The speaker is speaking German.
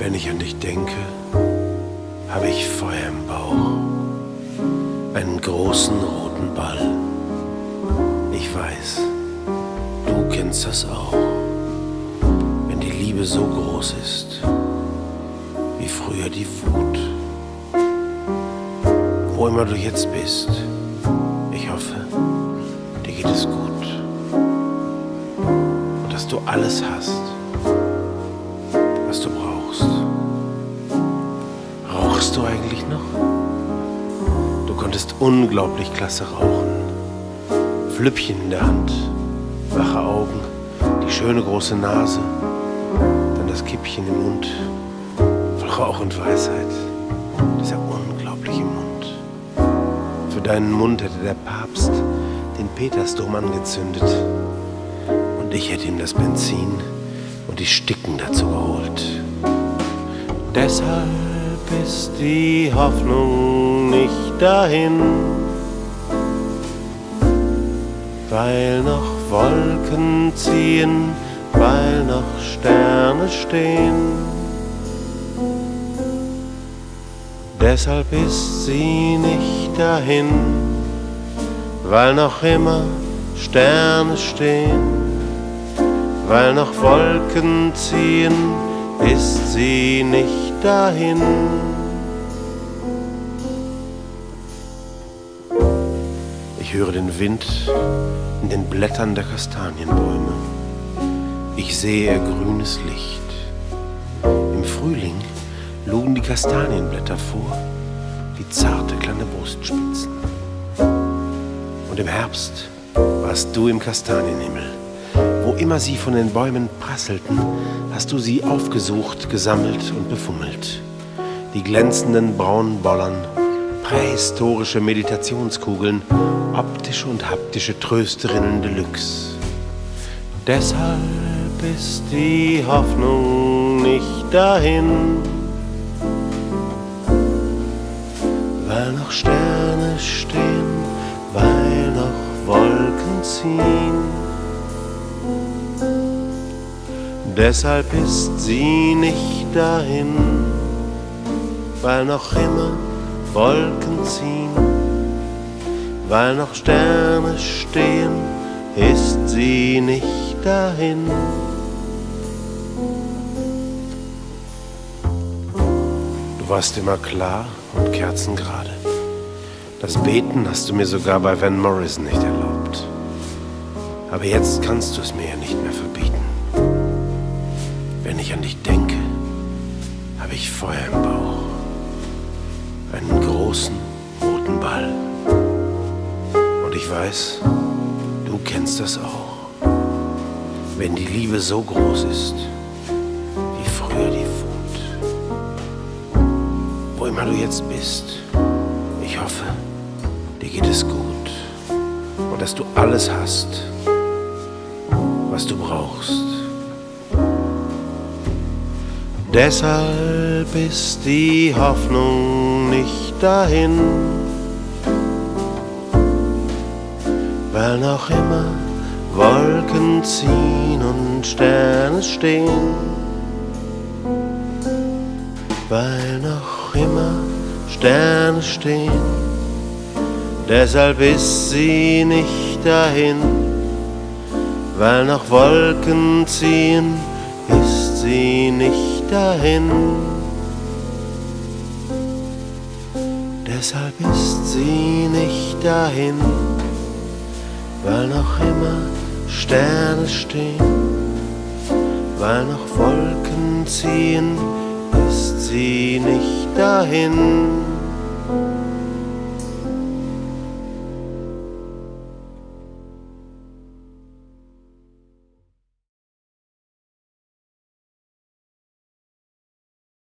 Wenn ich an dich denke, habe ich Feuer im Bauch, einen großen roten Ball. Ich weiß, du kennst das auch, wenn die Liebe so groß ist, wie früher die Wut. Wo immer du jetzt bist, ich hoffe, dir geht es gut und dass du alles hast, was du brauchst. Rauchst du eigentlich noch? Du konntest unglaublich klasse rauchen. Flüppchen in der Hand, wache Augen, die schöne große Nase, dann das Kippchen im Mund, voll Rauch und Weisheit, dieser unglaubliche Mund. Für deinen Mund hätte der Papst den Petersdom angezündet und ich hätte ihm das Benzin und die Sticken dazu geholt. Deshalb ist die Hoffnung nicht dahin, weil noch Wolken ziehen, weil noch Sterne stehen. Deshalb ist sie nicht dahin, weil noch immer Sterne stehen, weil noch Wolken ziehen, ist sie nicht dahin. Ich höre den Wind in den Blättern der Kastanienbäume. Ich sehe ihr grünes Licht. Im Frühling lugen die Kastanienblätter vor wie zarte kleine Brustspitzen. Und im Herbst warst du im Kastanienhimmel. Wo immer sie von den Bäumen prasselten, hast du sie aufgesucht, gesammelt und befummelt. Die glänzenden braunen Bollern, prähistorische Meditationskugeln, optische und haptische Trösterinnen Deluxe. Deshalb ist die Hoffnung nicht dahin, weil noch Sterne stehen, weil noch Wolken ziehen. Deshalb ist sie nicht dahin, weil noch immer Wolken ziehen, weil noch Sterne stehen, ist sie nicht dahin. Du warst immer klar und kerzengerade. Das Beten hast du mir sogar bei Van Morrison nicht erlaubt. Aber jetzt kannst du es mir ja nicht mehr verbieten. Wenn ich an dich denke, habe ich Feuer im Bauch, einen großen roten Ball. Und ich weiß, du kennst das auch, wenn die Liebe so groß ist, wie früher die Wut. Wo immer du jetzt bist, ich hoffe, dir geht es gut und dass du alles hast, was du brauchst. Deshalb ist die Hoffnung nicht dahin, weil noch immer Wolken ziehen und Sterne stehen, weil noch immer Sterne stehen. Deshalb ist sie nicht dahin, weil noch Wolken ziehen, ist sie nicht dahin. Deshalb ist sie nicht dahin, weil noch immer Sterne stehen, weil noch Wolken ziehen, ist sie nicht dahin.